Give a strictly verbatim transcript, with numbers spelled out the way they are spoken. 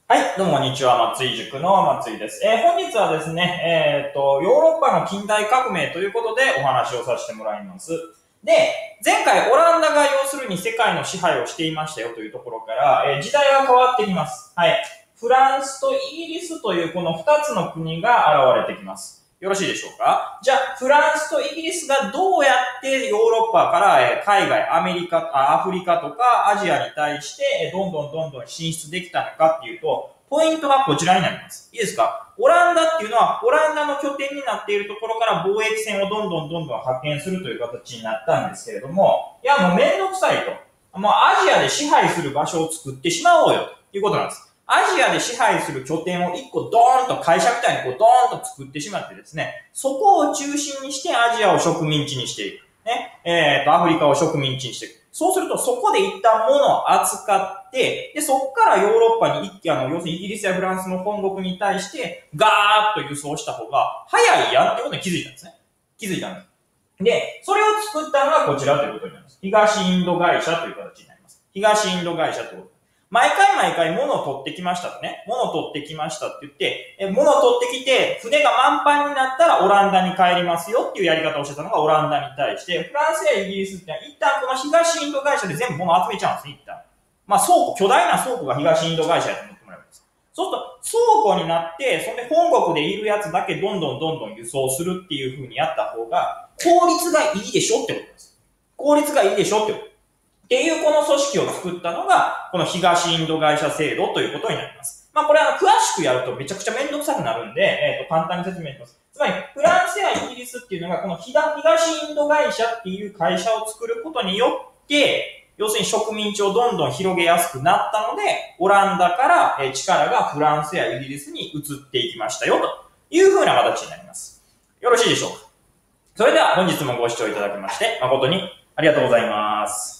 はい、どうもこんにちは。松井塾の松井です。えー、本日はですね、えっと、ヨーロッパの近代革命ということでお話をさせてもらいます。で、前回オランダが要するに世界の支配をしていましたよというところから、えー、時代が変わってきます。はい。フランスとイギリスというこの二つの国が現れてきます。よろしいでしょうか？じゃあ、フランスとイギリスがどうやってヨーロッパから海外、アメリカ、アフリカとかアジアに対してどんどんどんどん進出できたのかっていうと、ポイントがこちらになります。いいですか？オランダっていうのは、オランダの拠点になっているところから貿易船をどんどんどんどん派遣するという形になったんですけれども、いやもうめんどくさいと。もうアジアで支配する場所を作ってしまおうよということなんです。アジアで支配する拠点を一個ドーンと会社みたいにこうドーンと作ってしまってですね、そこを中心にしてアジアを植民地にしていく。ね、えっと、アフリカを植民地にしていく。そうするとそこで一旦物を扱って、で、そこからヨーロッパに一気、あの、要するにイギリスやフランスの本国に対して、ガーッと輸送した方が早いやんってことに気づいたんですね。気づいたんです。で、それを作ったのがこちらということになります。東インド会社という形になります。東インド会社ということ。毎回毎回物を取ってきましたとね。物を取ってきましたって言って、え物を取ってきて、船が満帆になったらオランダに帰りますよっていうやり方をしてたのがオランダに対して、フランスやイギリスってのは一旦この東インド会社で全部物を集めちゃうんですね、一旦。まあ倉庫、巨大な倉庫が東インド会社やと思ってもらえばいいです。そうすると倉庫になって、それで本国でいるやつだけどんどんどんどん輸送するっていう風にやった方が、効率がいいでしょってことです。効率がいいでしょってこと。っていうこの組織を作ったのが、この東インド会社制度ということになります。まあこれは詳しくやるとめちゃくちゃめんどくさくなるんで、えっと簡単に説明します。つまり、フランスやイギリスっていうのが、この東インド会社っていう会社を作ることによって、要するに植民地をどんどん広げやすくなったので、オランダから力がフランスやイギリスに移っていきましたよ、という風な形になります。よろしいでしょうか？それでは本日もご視聴いただきまして、誠にありがとうございます。